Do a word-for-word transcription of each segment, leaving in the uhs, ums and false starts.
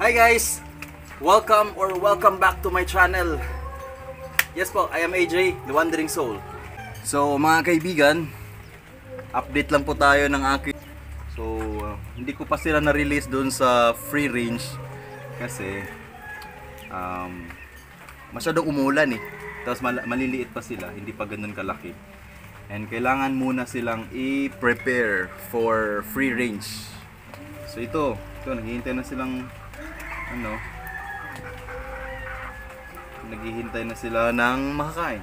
Hi guys! Welcome or welcome back to my channel. Yes po, I am A J, The Wandering Soul. So mga kaibigan, update lang po tayo ng aking. So uh, hindi ko pa sila na-release doon sa free range kasi um, masyadong umulan eh. Tapos mal maliliit pa sila, hindi pa ganun kalaki. And kailangan muna silang i-prepare for free range. So ito, ito naghihintay na silang ano, naghihintay na sila ng makakain.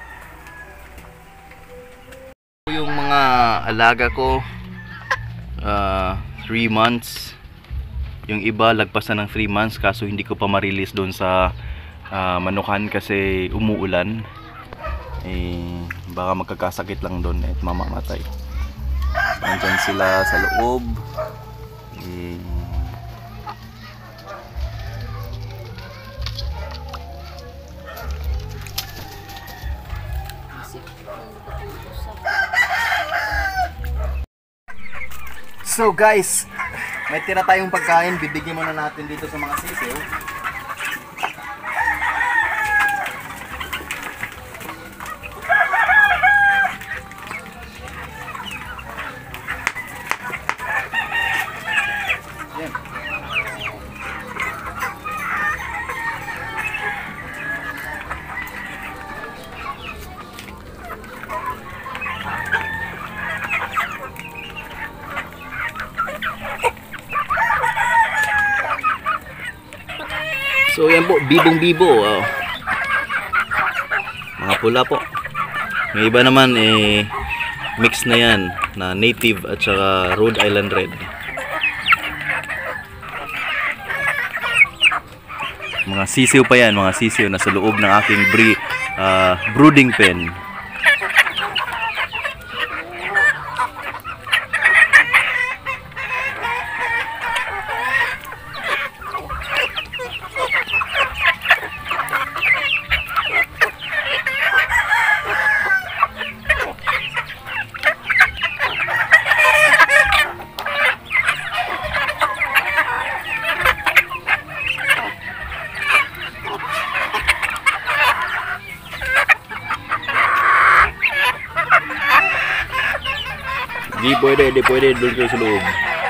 Yung mga alaga ko, uh, three months. Yung iba lagpasan ng three months kaso hindi ko pa ma-release doon sa uh, manukan kasi umuulan. Eh, baka magkakasakit lang doon at mamamatay. Nandyan sila sa loob. Eh, So guys, may tira tayong pagkain, bibigyan muna natin dito sa mga sisiw. Yan. So yan po, bibong-bibo. Oh. Mga pula po. May iba naman eh mix na yan na native at saka Rhode Island Red. Mga sisiw pa yan, mga sisiw na sa loob ng aking bre uh, brooding pen. Di pwede, di pwede doon kayo sa loob.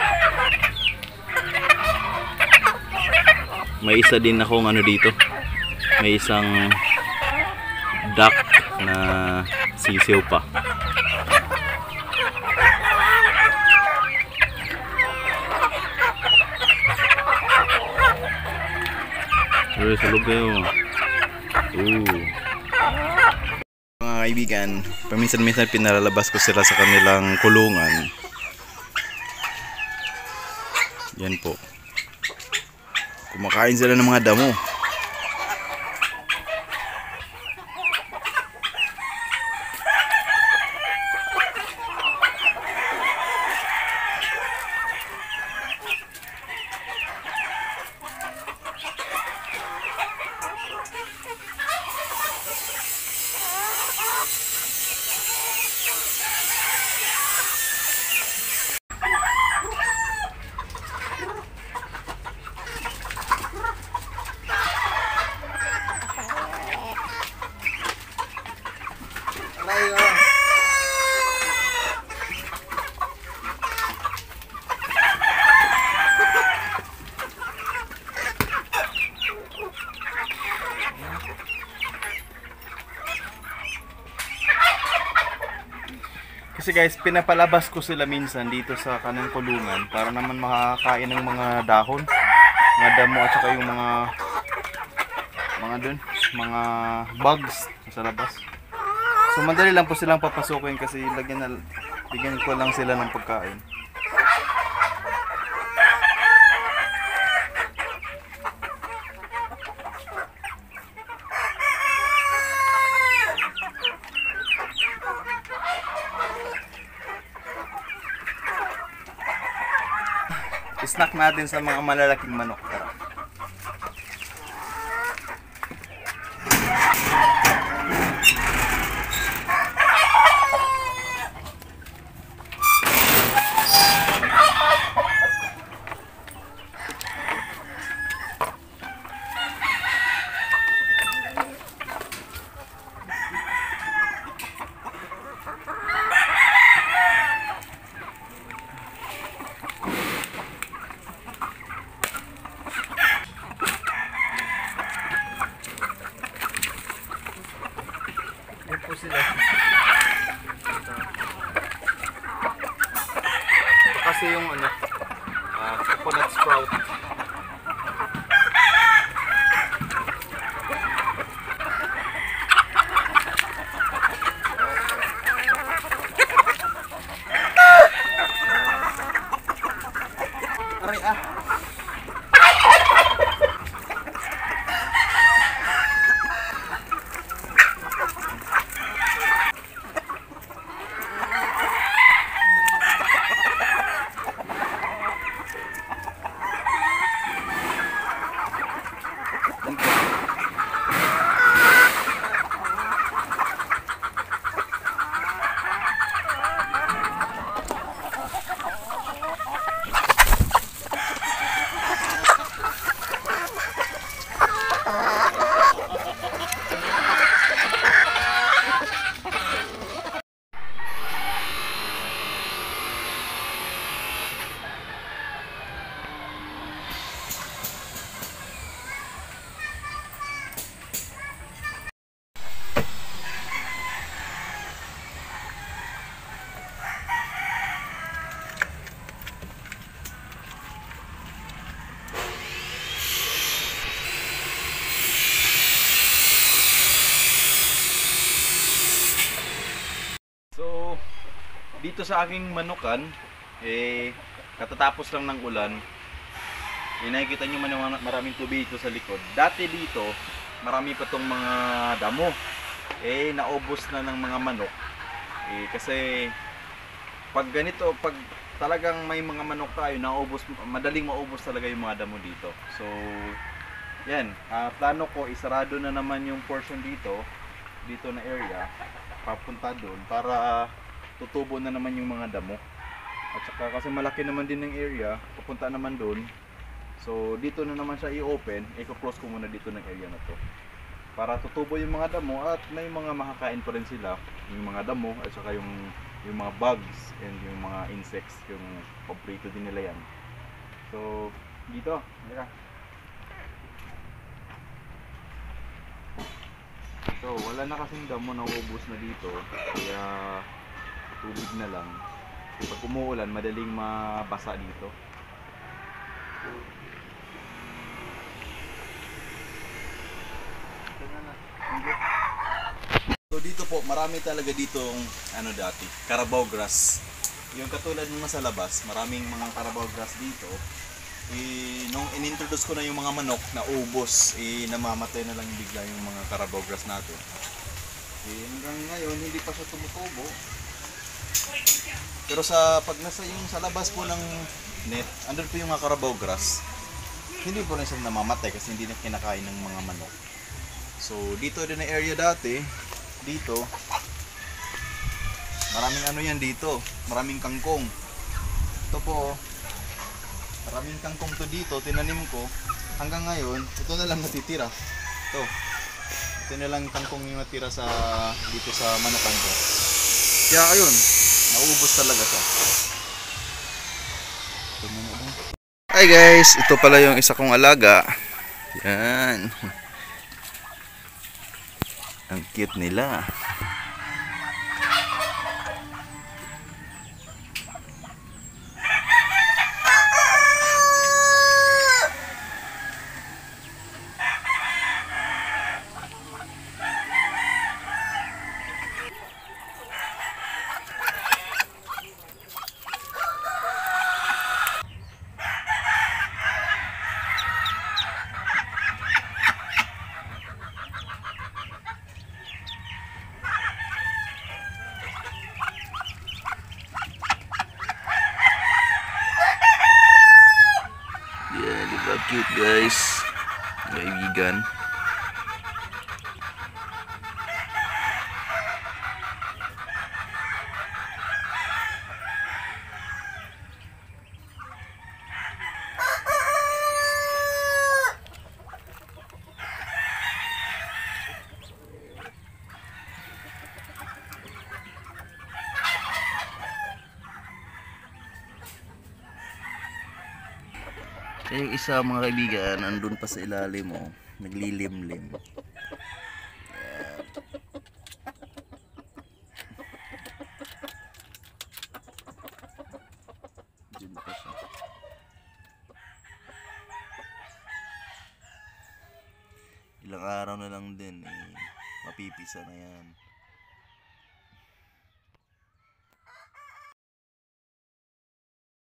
May isa din akong ano dito. May isang duck na sisiw pa. Pero sa loob kayo. Ooh. Mga kaibigan, paminsan-minsan pinalalabas ko sila sa kanilang kulungan. Yan po. Kumakain sila ng mga damo. Kasi guys, pinapalabas ko sila minsan dito sa kanang kulungan para naman makakain ng mga dahon, mga damo at saka yung mga mga dun, mga bugs sa labas. So madali lang po silang papasukin kasi lagyan na, bigyan ko lang sila ng pagkain. Snack natin sa mga malalaking manok. Tara. po sila. Kasi yung ano, uh, coconut sprout. Aray ah. Dito sa aking manukan, eh, katatapos lang ng ulan, eh, nakikita nyo man maraming tubig dito sa likod. Dati dito, marami pa tong mga damo. Eh, naubos na ng mga manok. Eh, kasi, pag ganito, pag talagang may mga manok tayo, naubos, madaling maubos talaga yung mga damo dito. So, yan. Uh, plano ko, isarado na naman yung portion dito, dito na area, papunta doon, para tutubo na naman yung mga damo. At saka kasi malaki naman din ng area, pupunta naman doon. So dito na naman siya i-open, i-close ko muna dito ng area na to. Para tutubo yung mga damo at may mga makakain pa rin sila, yung mga damo at saka yung yung mga bugs and yung mga insects, yung paborito din nila yan. So dito, halika. So wala na kasing damo na ubos na dito, kaya tubig na lang. Pag umuulan, madaling mabasa dito. So dito po, marami talaga ditong ano dati, Carabao grass. Yung katulad ng sa labas, maraming mga Carabao grass dito. Eh, nung inintroduce ko na yung mga manok na ubos, eh, namamatay na lang bigla yung mga Carabao grass natin. Eh, hanggang ngayon, hindi pa siya tumutubo. Pero sa pag nasa yung sa labas po ng net, andun po yung mga Carabao grass. Hindi po rin sila namamatay kasi hindi na kinakain ng mga manok. So dito din na area dati, dito maraming ano yan dito, maraming kangkong. Ito po, maraming kangkong to dito, tinanim ko. Hanggang ngayon, ito na lang natitira. Ito. Ito na lang kangkong yung natira sa dito sa manukan ko. Kaya ayun, naubos talaga siya. Hi guys, ito pala yung isa kong alaga. Yan. Ang cute nila. Cute guys, kaibigan. Yung isa mga kaibigan, andun pa sa ilalim mo, naglilimlim. Ayan. Ilang araw na lang din, eh, mapipisa na yan.